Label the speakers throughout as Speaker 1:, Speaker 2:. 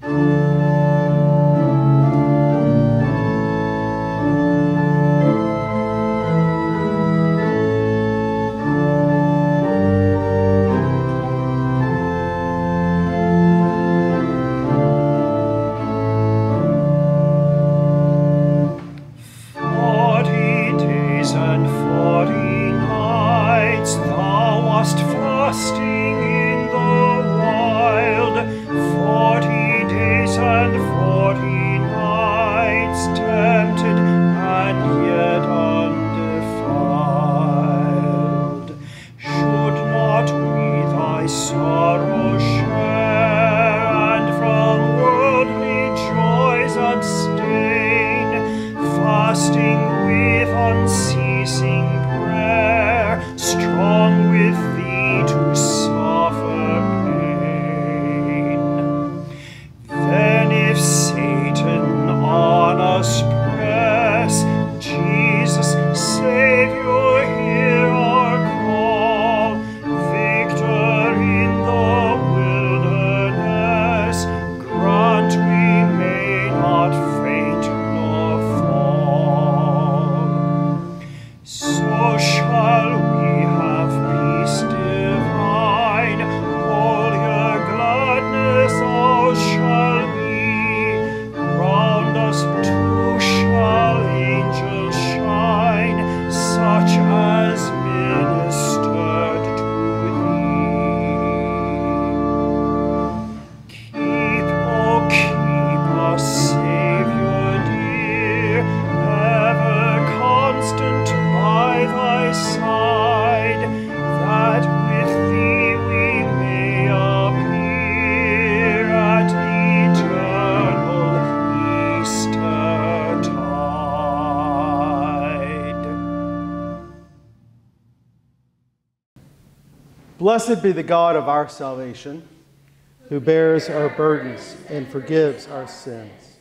Speaker 1: Blessed be the God of our salvation, who bears our burdens and forgives our sins.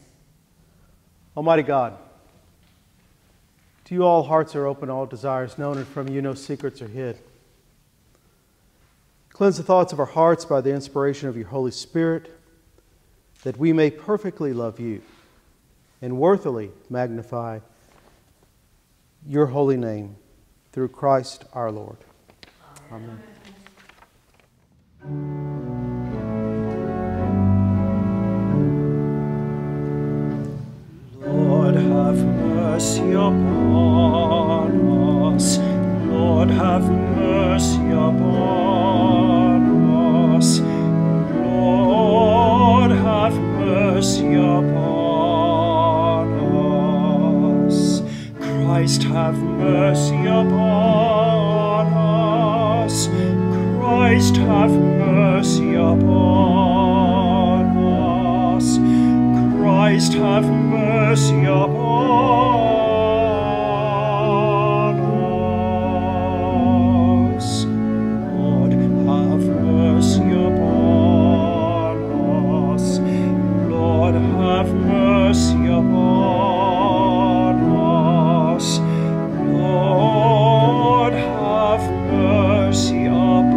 Speaker 1: Almighty God, to you all hearts are open, all desires known, and from you no secrets are hid. Cleanse the thoughts of our hearts by the inspiration of your Holy Spirit, that we may perfectly love you and worthily magnify your holy name through Christ our Lord. Amen.
Speaker 2: Lord, have mercy upon us. Lord, have mercy upon us. Lord, have mercy upon us. Christ, have mercy upon us. Christ, have mercy upon us. Christ, have mercy upon us. Lord, have mercy upon us. Lord, have mercy upon us. Lord, have mercy upon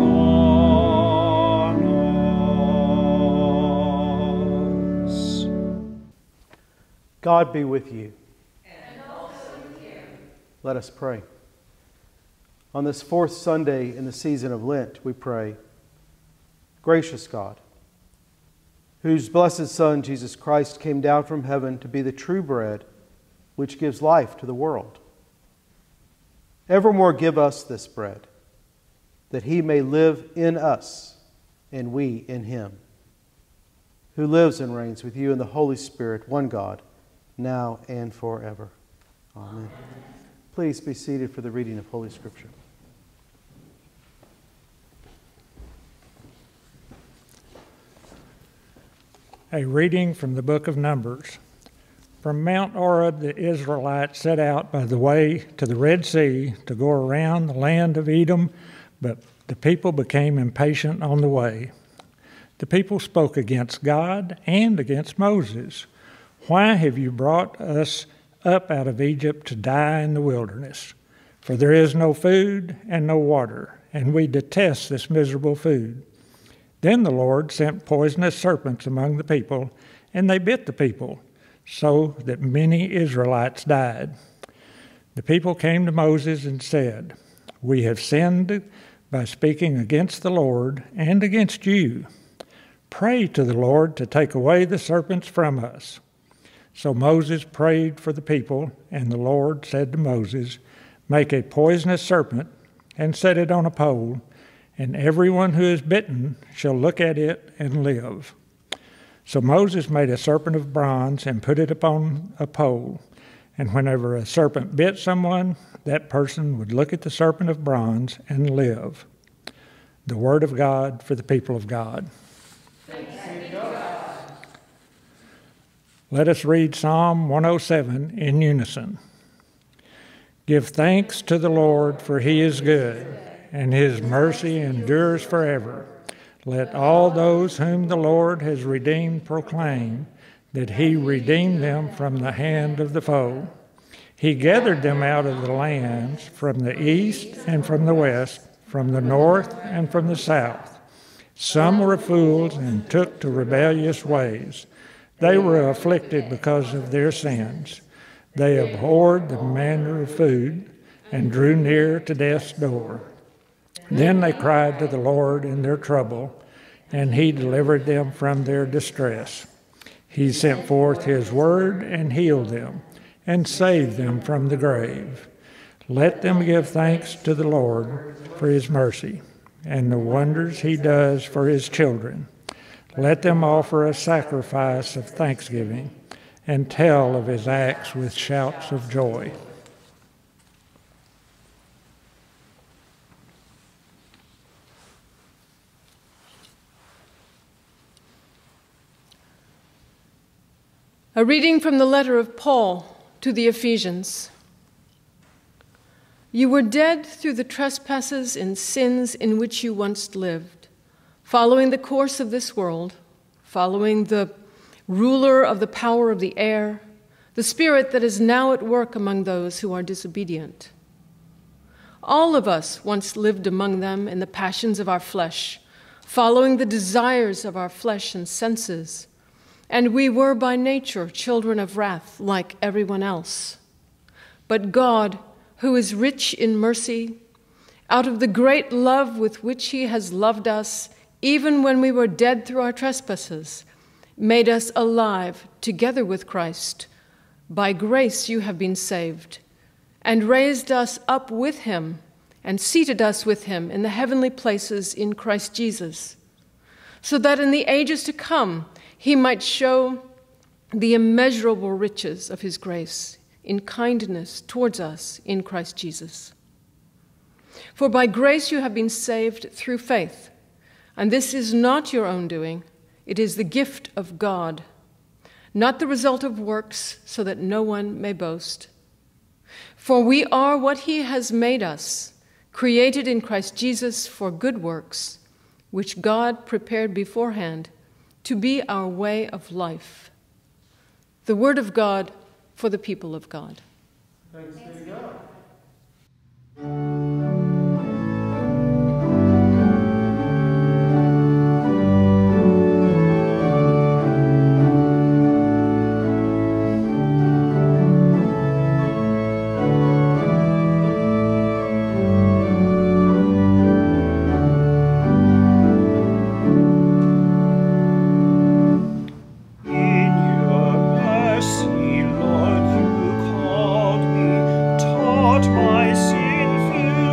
Speaker 2: us.
Speaker 1: God be with you.
Speaker 3: And also with you.
Speaker 1: Let us pray. On this fourth Sunday in the season of Lent, we pray, gracious God, whose blessed Son, Jesus Christ, came down from heaven to be the true bread which gives life to the world. Evermore give us this bread, that he may live in us and we in him, who lives and reigns with you in the Holy Spirit, one God, now and forever. Amen. Please be seated for the reading of Holy Scripture.
Speaker 4: A reading from the book of Numbers. From Mount Oreb, the Israelites set out by the way to the Red Sea to go around the land of Edom, but the people became impatient on the way. The people spoke against God and against Moses. Why have you brought us up out of Egypt to die in the wilderness? For there is no food and no water, and we detest this miserable food. Then the Lord sent poisonous serpents among the people, and they bit the people, so that many Israelites died. The people came to Moses and said, "We have sinned by speaking against the Lord and against you. Pray to the Lord to take away the serpents from us." So Moses prayed for the people, and the Lord said to Moses, "Make a poisonous serpent and set it on a pole, and everyone who is bitten shall look at it and live." So Moses made a serpent of bronze and put it upon a pole. And whenever a serpent bit someone, that person would look at the serpent of bronze and live. The word of God for the people of God.
Speaker 3: Thanks be to God.
Speaker 4: Let us read Psalm 107 in unison. Give thanks to the Lord, for he is good, and his mercy endures forever. Let all those whom the Lord has redeemed proclaim that he redeemed them from the hand of the foe. He gathered them out of the lands, from the east and from the west, from the north and from the south. Some were fools and took to rebellious ways. They were afflicted because of their sins. They abhorred the manner of food and drew near to death's door. Then they cried to the Lord in their trouble, and he delivered them from their distress. He sent forth his word and healed them, and saved them from the grave. Let them give thanks to the Lord for his mercy, and the wonders he does for his children. Let them offer a sacrifice of thanksgiving, and tell of his acts with shouts of joy.
Speaker 5: A reading from the letter of Paul to the Ephesians. You were dead through the trespasses and sins in which you once lived, following the course of this world, following the ruler of the power of the air, the spirit that is now at work among those who are disobedient. All of us once lived among them in the passions of our flesh, following the desires of our flesh and senses, and we were by nature children of wrath like everyone else. But God, who is rich in mercy, out of the great love with which he has loved us, even when we were dead through our trespasses, made us alive together with Christ. By grace you have been saved, and raised us up with him, and seated us with him in the heavenly places in Christ Jesus, so that in the ages to come he might show the immeasurable riches of his grace in kindness towards us in Christ Jesus. For by grace you have been saved through faith, and this is not your own doing, it is the gift of God, not the result of works, so that no one may boast. For we are what he has made us, created in Christ Jesus for good works, which God prepared beforehand to be our way of life. The word of God for the people of God.
Speaker 1: Thanks be to God.
Speaker 2: Lord, you called me, taught my sinful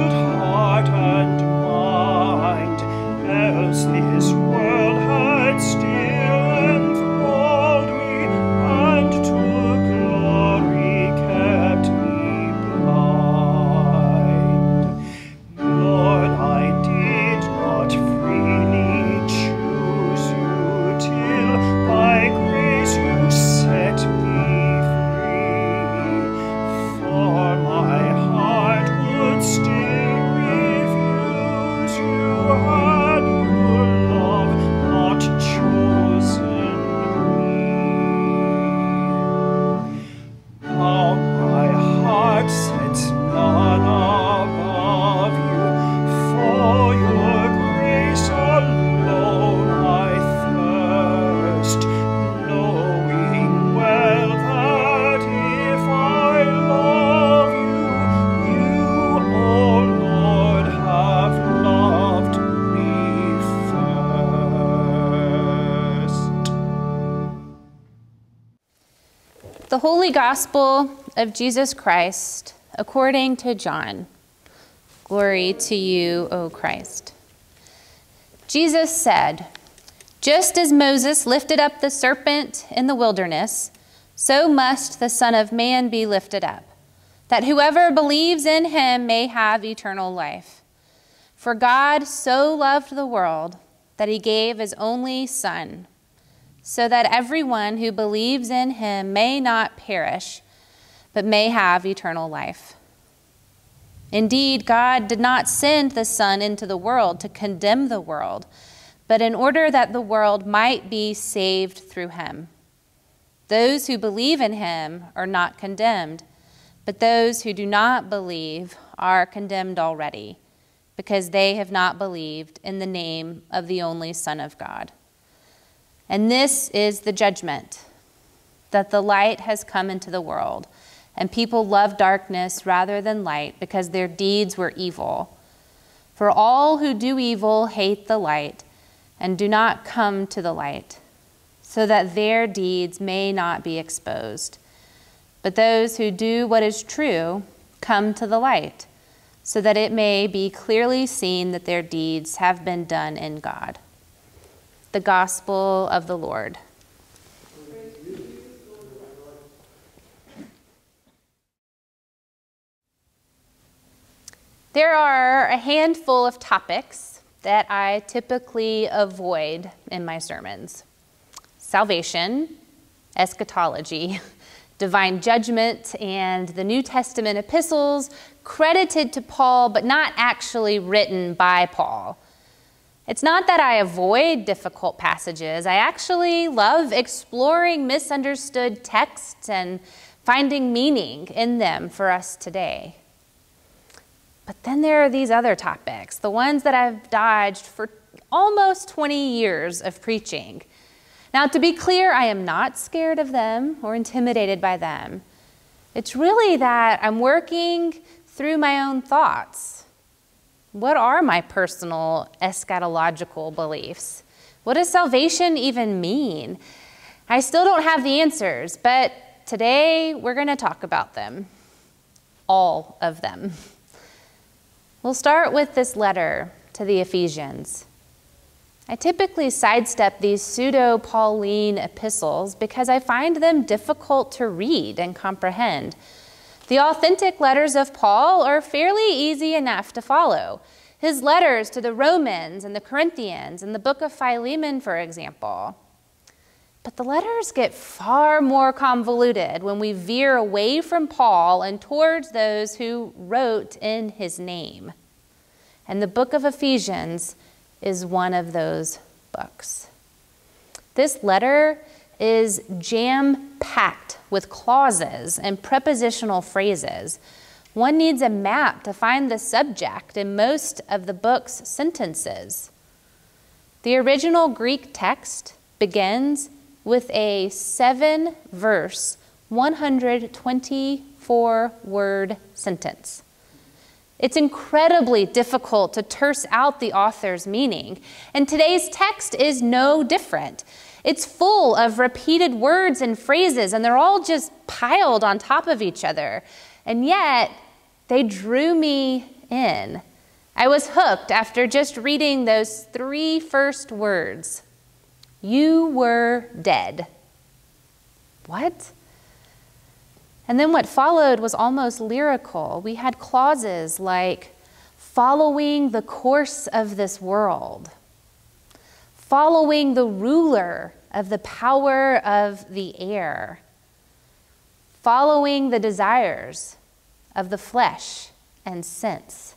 Speaker 6: The Holy Gospel of Jesus Christ according to John. Glory to you, O Christ. Jesus said, "Just as Moses lifted up the serpent in the wilderness, so must the Son of Man be lifted up, that whoever believes in him may have eternal life. For God so loved the world that he gave his only Son, so that everyone who believes in him may not perish, but may have eternal life. Indeed, God did not send the Son into the world to condemn the world, but in order that the world might be saved through him. Those who believe in him are not condemned, but those who do not believe are condemned already, because they have not believed in the name of the only Son of God. And this is the judgment, that the light has come into the world, and people love darkness rather than light because their deeds were evil. For all who do evil hate the light and do not come to the light, so that their deeds may not be exposed. But those who do what is true come to the light, so that it may be clearly seen that their deeds have been done in God." The Gospel of the Lord. There are a handful of topics that I typically avoid in my sermons: salvation, eschatology, divine judgment, and the New Testament epistles credited to Paul but not actually written by Paul. It's not that I avoid difficult passages. I actually love exploring misunderstood texts and finding meaning in them for us today. But then there are these other topics, the ones that I've dodged for almost 20 years of preaching. Now, to be clear, I am not scared of them or intimidated by them. It's really that I'm working through my own thoughts. What are my personal eschatological beliefs? What does salvation even mean? I still don't have the answers, but today we're going to talk about them. All of them. We'll start with this letter to the Ephesians. I typically sidestep these pseudo-Pauline epistles because I find them difficult to read and comprehend. The authentic letters of Paul are fairly easy enough to follow. His letters to the Romans and the Corinthians and the book of Philemon, for example. But the letters get far more convoluted when we veer away from Paul and towards those who wrote in his name. And the book of Ephesians is one of those books. This letter is jam-packed with clauses and prepositional phrases. One needs a map to find the subject in most of the book's sentences. The original Greek text begins with a 7-verse, 124-word sentence. It's incredibly difficult to terse out the author's meaning, and today's text is no different. It's full of repeated words and phrases, and they're all just piled on top of each other. And yet, they drew me in. I was hooked after just reading those 3 first words. You were dead. What? And then what followed was almost lyrical. We had clauses like, following the course of this world, following the ruler of the power of the air, following the desires of the flesh and sense.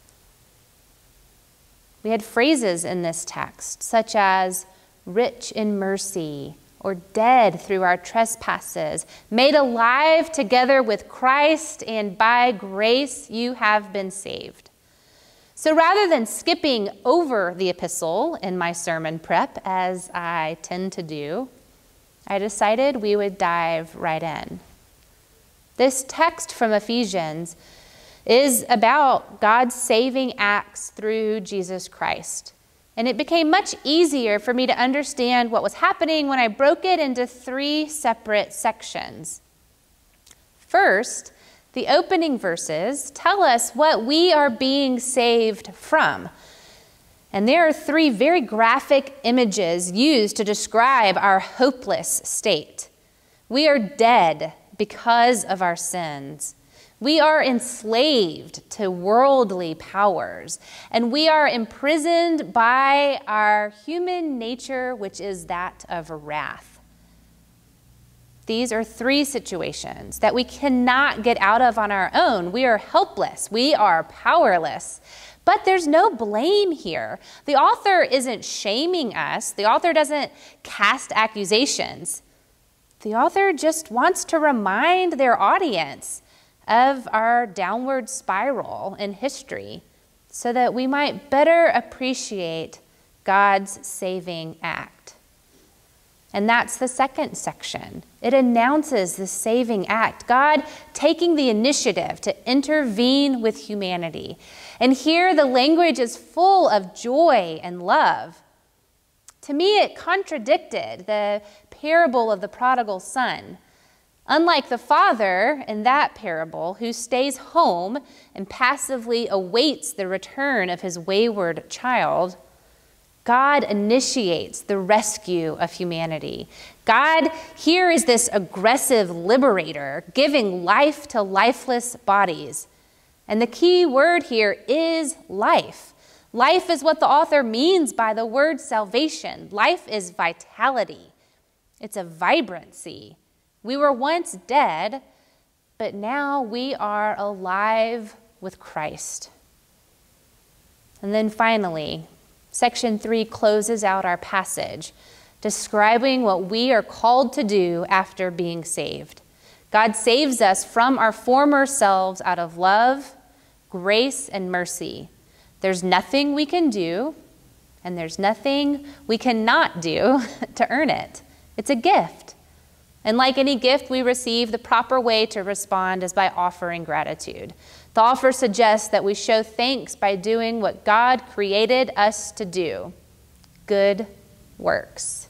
Speaker 6: We had phrases in this text such as rich in mercy, or dead through our trespasses, made alive together with Christ, and by grace you have been saved. So rather than skipping over the epistle in my sermon prep, as I tend to do, I decided we would dive right in. This text from Ephesians is about God's saving acts through Jesus Christ. And it became much easier for me to understand what was happening when I broke it into 3 separate sections. First, the opening verses tell us what we are being saved from. And there are 3 very graphic images used to describe our hopeless state. We are dead because of our sins. We are enslaved to worldly powers, and we are imprisoned by our human nature, which is that of wrath. These are 3 situations that we cannot get out of on our own. We are helpless. We are powerless. But there's no blame here. The author isn't shaming us. The author doesn't cast accusations. The author just wants to remind their audience of our downward spiral in history so that we might better appreciate God's saving act. And that's the second section. It announces the saving act, God taking the initiative to intervene with humanity. And here the language is full of joy and love. To me, it contradicted the parable of the prodigal son. Unlike the father in that parable, who stays home and passively awaits the return of his wayward child, God initiates the rescue of humanity. God here is this aggressive liberator, giving life to lifeless bodies. And the key word here is life. Life is what the author means by the word salvation. Life is vitality. It's a vibrancy. We were once dead, but now we are alive with Christ. And then finally, Section 3 closes out our passage, describing what we are called to do after being saved. God saves us from our former selves out of love, grace, and mercy. There's nothing we can do, and there's nothing we cannot do to earn it. It's a gift. And like any gift we receive, the proper way to respond is by offering gratitude. The offer suggests that we show thanks by doing what God created us to do, good works.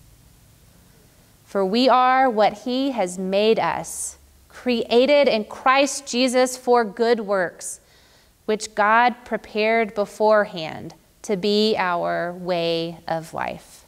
Speaker 6: For we are what He has made us, created in Christ Jesus for good works, which God prepared beforehand to be our way of life.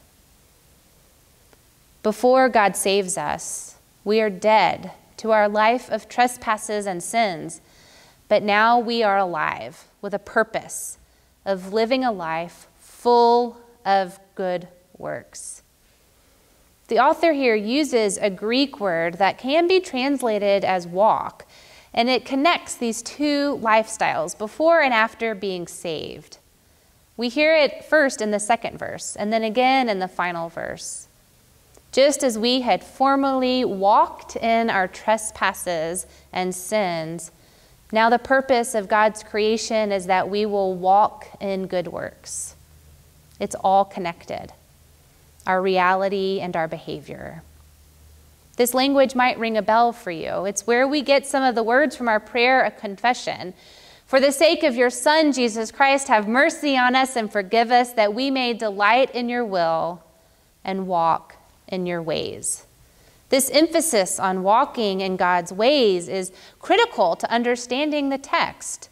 Speaker 6: Before God saves us, we are dead to our life of trespasses and sins, but now we are alive with a purpose of living a life full of good works. The author here uses a Greek word that can be translated as walk, and it connects these 2 lifestyles, before and after being saved. We hear it first in the 2nd verse, and then again in the final verse. Just as we had formerly walked in our trespasses and sins, now the purpose of God's creation is that we will walk in good works. It's all connected, our reality and our behavior. This language might ring a bell for you. It's where we get some of the words from our prayer of confession. For the sake of your Son, Jesus Christ, have mercy on us and forgive us, that we may delight in your will and walk in your ways. This emphasis on walking in God's ways is critical to understanding the text.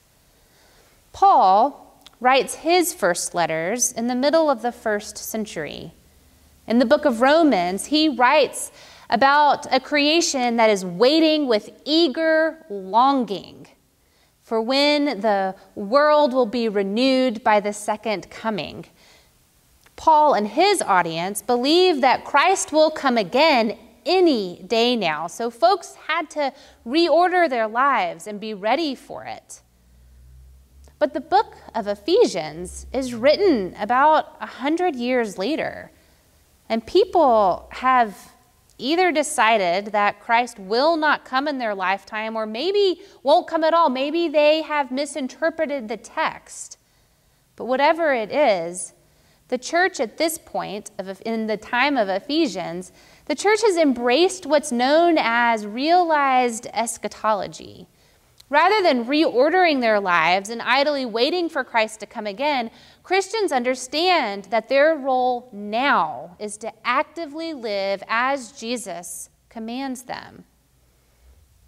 Speaker 6: Paul writes his first letters in the middle of the 1st century. In the book of Romans, he writes about a creation that is waiting with eager longing for when the world will be renewed by the second coming. Paul and his audience believe that Christ will come again any day now. So folks had to reorder their lives and be ready for it. But the book of Ephesians is written about 100 years later. And people have either decided that Christ will not come in their lifetime, or maybe won't come at all. Maybe they have misinterpreted the text. But whatever it is, the church at this point, in the time of Ephesians, the church has embraced what's known as realized eschatology. Rather than reordering their lives and idly waiting for Christ to come again, Christians understand that their role now is to actively live as Jesus commands them.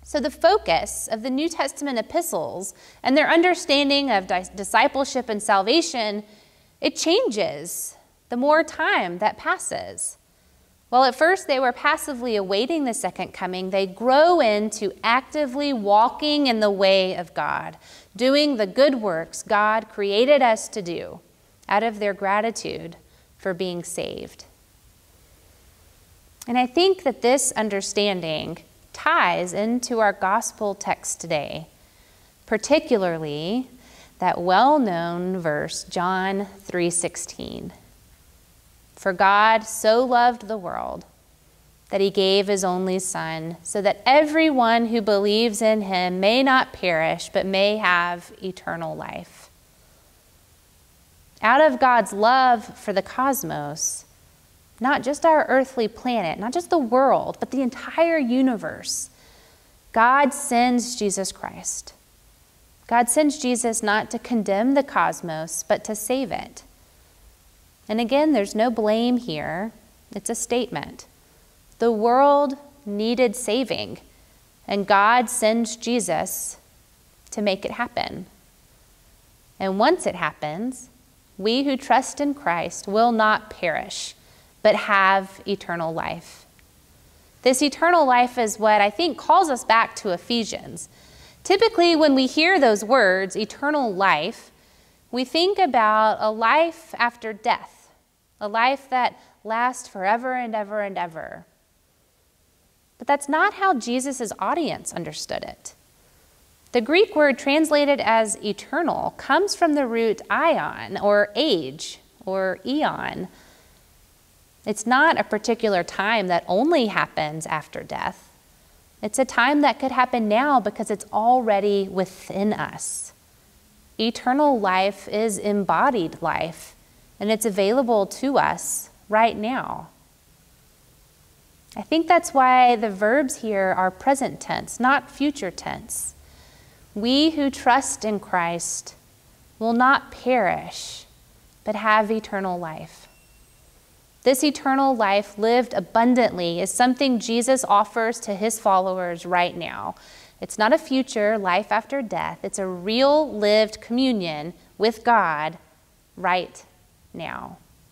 Speaker 6: So the focus of the New Testament epistles and their understanding of discipleship and salvation, it changes the more time that passes. While at first they were passively awaiting the second coming, they grow into actively walking in the way of God, doing the good works God created us to do out of their gratitude for being saved. And I think that this understanding ties into our gospel text today, particularly that well-known verse, John 3:16. For God so loved the world that he gave his only Son, so that everyone who believes in him may not perish, but may have eternal life. Out of God's love for the cosmos, not just our earthly planet, not just the world, but the entire universe, God sends Jesus Christ. God sends Jesus not to condemn the cosmos, but to save it. And again, there's no blame here. It's a statement. The world needed saving, and God sends Jesus to make it happen. And once it happens, we who trust in Christ will not perish, but have eternal life. This eternal life is what I think calls us back to Ephesians. Typically, when we hear those words, eternal life, we think about a life after death. A life that lasts forever and ever and ever. But that's not how Jesus' audience understood it. The Greek word translated as eternal comes from the root ion, or age, or eon. It's not a particular time that only happens after death. It's a time that could happen now because it's already within us. Eternal life is embodied life, and it's available to us right now. I think that's why the verbs here are present tense, not future tense. We who trust in Christ will not perish, but have eternal life. This eternal life lived abundantly is something Jesus offers to his followers right now. It's not a future life after death. It's a real lived communion with God right now.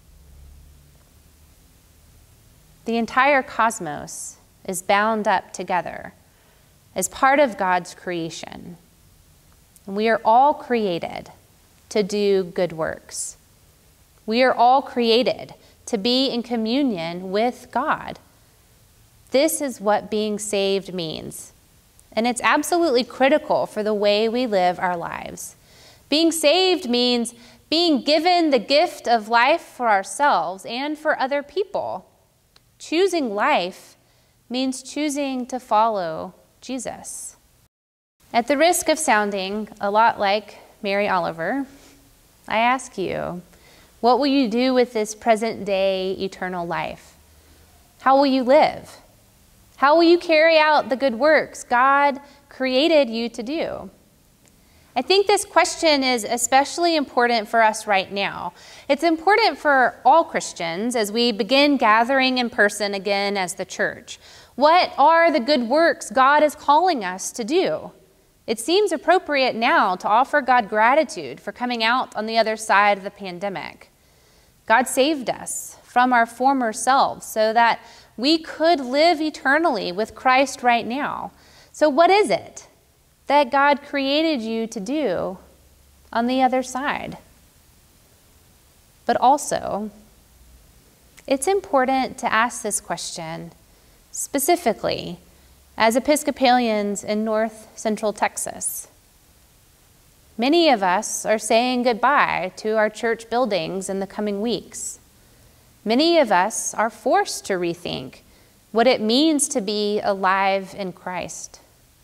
Speaker 6: The entire cosmos is bound up together as part of God's creation. And we are all created to do good works. We are all created to be in communion with God. This is what being saved means. And it's absolutely critical for the way we live our lives. Being saved means being given the gift of life for ourselves and for other people. Choosing life means choosing to follow Jesus. At the risk of sounding a lot like Mary Oliver, I ask you, what will you do with this present day eternal life? How will you live? How will you carry out the good works God created you to do? I think this question is especially important for us right now. It's important for all Christians as we begin gathering in person again as the church. What are the good works God is calling us to do? It seems appropriate now to offer God gratitude for coming out on the other side of the pandemic. God saved us from our former selves so that we could live eternally with Christ right now. So what is it that God created you to do on the other side? But also, it's important to ask this question specifically as Episcopalians in North Central Texas. Many of us are saying goodbye to our church buildings in the coming weeks. Many of us are forced to rethink what it means to be alive in Christ.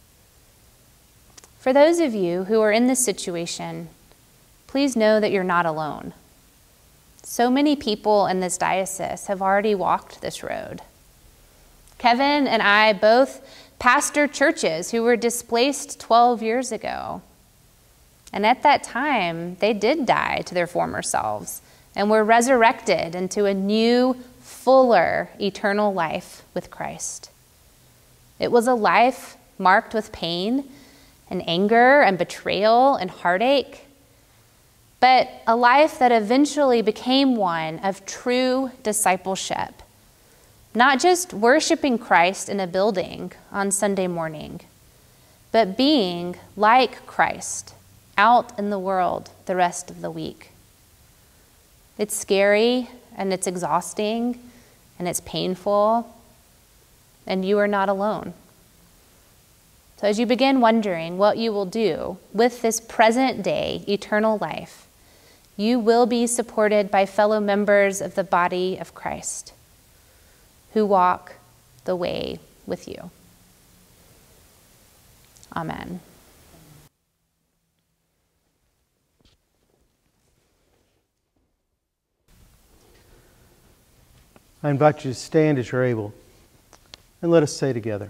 Speaker 6: For those of you who are in this situation, please know that you're not alone. So many people in this diocese have already walked this road. Kevin and I both pastor churches who were displaced 12 years ago. And at that time, they did die to their former selves and were resurrected into a new, fuller, eternal life with Christ. It was a life marked with pain and anger and betrayal and heartache, but a life that eventually became one of true discipleship, not just worshiping Christ in a building on Sunday morning, but being like Christ out in the world the rest of the week. It's scary and it's exhausting and it's painful, and you are not alone. So as you begin wondering what you will do with this present day eternal life, you will be supported by fellow members of the body of Christ who walk the way with you. Amen.
Speaker 1: I invite you to stand as you're able, and let us say together.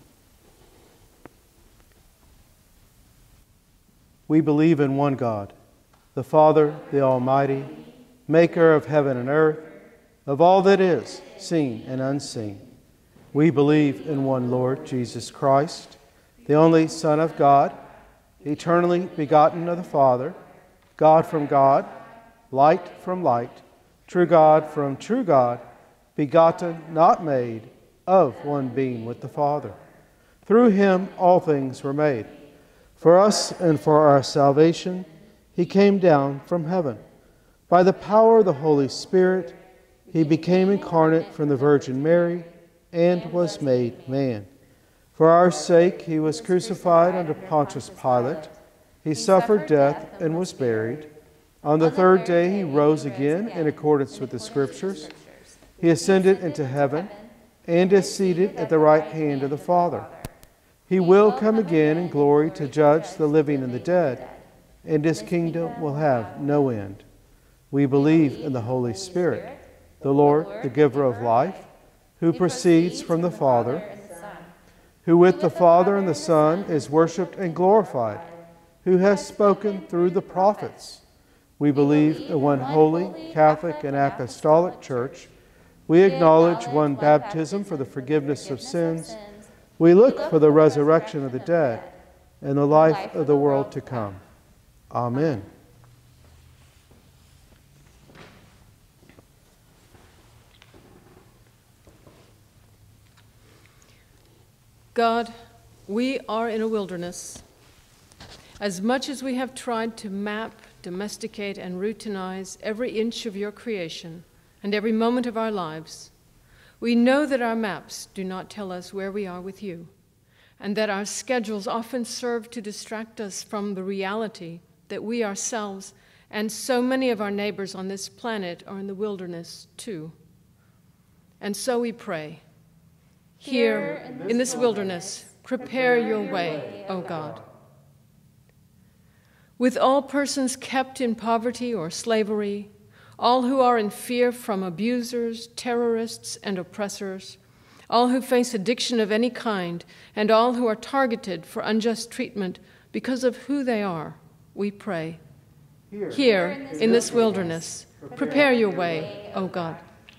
Speaker 1: We believe in one God, the Father, the Almighty, maker of heaven and earth, of all that is, seen and unseen. We believe in one Lord, Jesus Christ, the only Son of God, eternally begotten of the Father, God from God, light from light, true God from true God, begotten, not made, of one being with the Father. Through him all things were made. For us and for our salvation, he came down from heaven. By the power of the Holy Spirit, he became incarnate from the Virgin Mary and was made man. For our sake, he was crucified under Pontius Pilate. He suffered death and was buried. On the third day, he rose again in accordance with the Scriptures. He ascended into heaven and is seated at the right hand of the Father. He will come again in glory to judge the living and the dead, and his kingdom will have no end. We believe in the Holy Spirit, the Lord, the giver of life, who proceeds from the Father, who with the Father and the Son is worshipped and glorified, who has spoken through the prophets. We believe in one holy, Catholic, and Apostolic Church. We acknowledge one baptism for the forgiveness of sins. We look for the resurrection of the dead and the life of the world to come. Amen.
Speaker 5: God, we are in a wilderness. As much as we have tried to map, domesticate, and routinize every inch of your creation and every moment of our lives, we know that our maps do not tell us where we are with you, and that our schedules often serve to distract us from the reality that we ourselves and so many of our neighbors on this planet are in the wilderness too. And so we pray, here in this wilderness, prepare your way, O God. With all persons kept in poverty or slavery, all who are in fear from abusers, terrorists, and oppressors, all who face addiction of any kind, and all who are targeted for unjust treatment because of who they are, we pray. Here, in this wilderness, prepare your way, O God.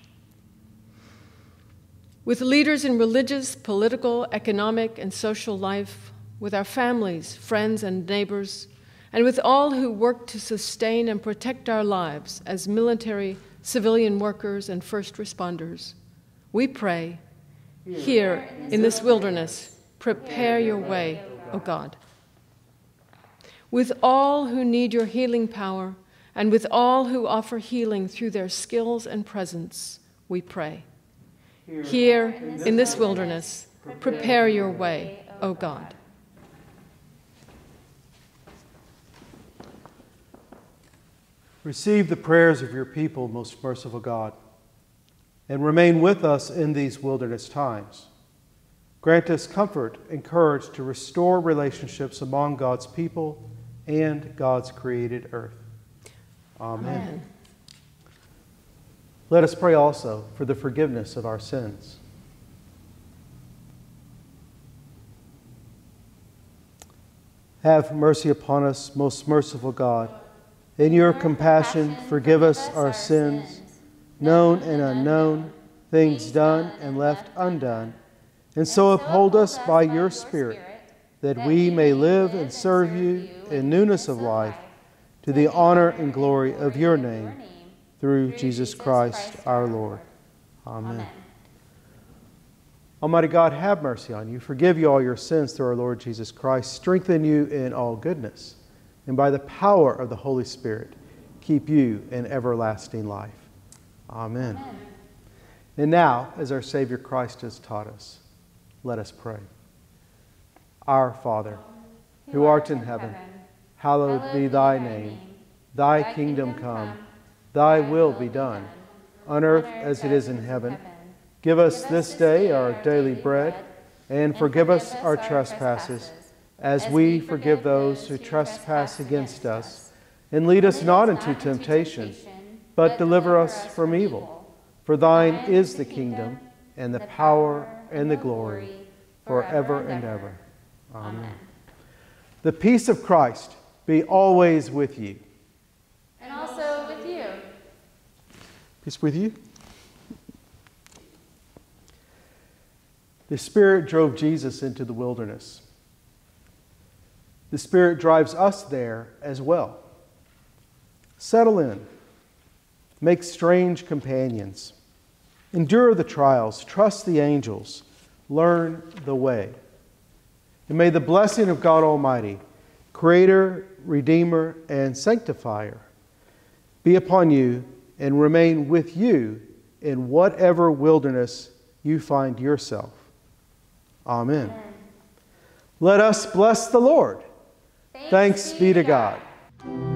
Speaker 5: With leaders in religious, political, economic, and social life, with our families, friends, and neighbors, and with all who work to sustain and protect our lives as military, civilian workers, and first responders, we pray, here in this wilderness, prepare your way, O God. With all who need your healing power, and with all who offer healing through their skills and presence, we pray. Here in this wilderness, prepare your way, O God.
Speaker 1: Receive the prayers of your people, most merciful God, and remain with us in these wilderness times. Grant us comfort and courage to restore relationships among God's people and God's created earth. Amen.
Speaker 5: Amen.
Speaker 1: Let us pray also for the forgiveness of our sins. Have mercy upon us, most merciful God. In your compassion, forgive us our sins, known and unknown, things done and left undone, and so uphold us by your Spirit that we may live and serve you in newness of life, to the honor and glory of your name, through Jesus Christ our Lord. Amen. Almighty God, have mercy on you, forgive you all your sins through our Lord Jesus Christ, strengthen you in all goodness, and by the power of the Holy Spirit, keep you in everlasting life. Amen.
Speaker 6: Amen.
Speaker 1: And now, as our Savior Christ has taught us, let us pray. Our Father, who art in heaven, hallowed be thy name. Thy kingdom come, thy will be done, on earth as it is in heaven. Give us this day our daily bread, and forgive us our trespasses, as we forgive those who trespass against us. And lead us not into temptation, but deliver us from evil. For thine is the kingdom, and the power, and the glory, forever and ever. Amen. The peace of Christ be always with you.
Speaker 6: And also with you.
Speaker 1: Peace with you. The Spirit drove Jesus into the wilderness. The Spirit drives us there as well. Settle in. Make strange companions. Endure the trials. Trust the angels. Learn the way. And may the blessing of God Almighty, Creator, Redeemer, and Sanctifier, be upon you and remain with you in whatever wilderness you find yourself. Amen.
Speaker 6: Amen.
Speaker 1: Let us bless the Lord. Thanks be to God.